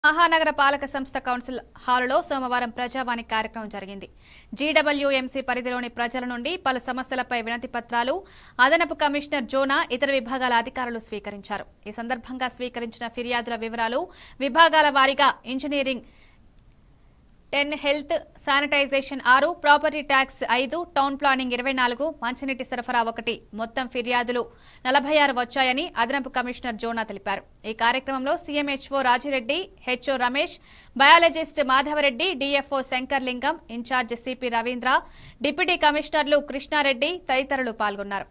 మహానగర పాలక సంస్థ కౌన్సిల్ హాలులో సోమవారం ప్రజావాణి కార్యక్రమం జరిగింది. జీడబ్ల్యూఎంసీ పరిధిలోని ప్రజల నుండి పలు సమస్యలపై వినతి పత్రాలు అదనపు కమిషనర్ జోనా ఇతర విభాగాల అధికారులు స్వీకరించారు. ఈ సందర్భంగా స్వీకరించిన ఫిర్యాదుల వివరాలు విభాగాల వారీగా engineering 10, health sanitization 6, property tax 5, town planning 24, మంచినీటి సరఫరా 1 మొత్తం ఫిర్యాదులు 46 వచ్చాయని అదనపు కమిషనర్ జోనా తెలిపారు. ఈ కార్యక్రమంలో CMHO Rajireddy, HO Ramesh, biologist Madhavareddy, DFO Shankarlingam, incharge CP Ravindra, deputy కమిషనర్లు కృష్ణారెడ్డి తదితరులు పాల్గొన్నారు.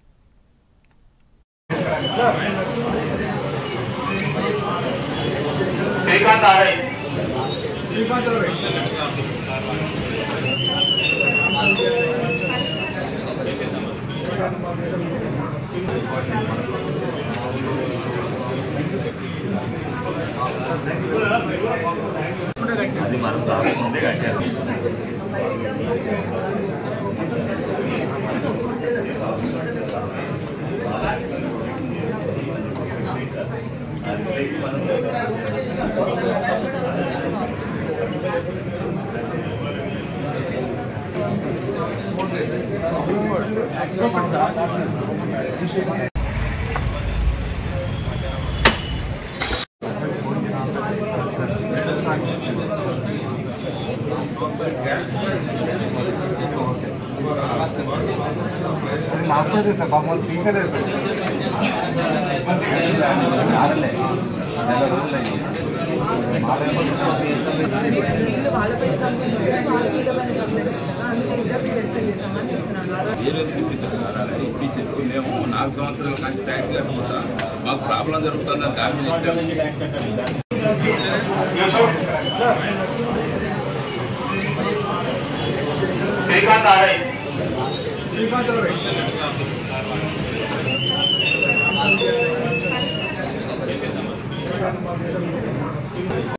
అది మనం తాగకముందే కట్టారు. మేము 4 సంవత్సరాల నుంచి ట్యాక్స్ కట్టుకుంటా మాకు ప్రాబ్లం జరుగుతుందని శ్రీకాంత్